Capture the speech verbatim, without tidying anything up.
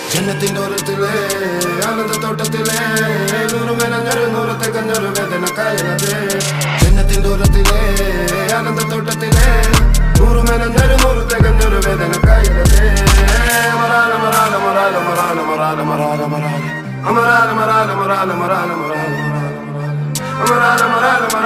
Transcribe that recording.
ജന്നത്തിന്റെ ഓരത്തിലെ ആനന്ദത്തോട്ടത്തിലെ നൂറ് മെനഞ്ഞൊരു നൂറ് തികഞ്ഞൊരു വേദന കായലത്. ജന്നത്തിന്റെ ഓരത്തിലെ ആനന്ദത്തോട്ടത്തിലെ നൂറ് മെനഞ്ഞൊരു നൂറ് തികഞ്ഞൊരു വേദന കായലത്. മറാല മറാല മറാല മറാല മറാല മറാല മറാല അമറാല മറാല മറാല മറാല മറാല മറാല മറാല മറാല മറാല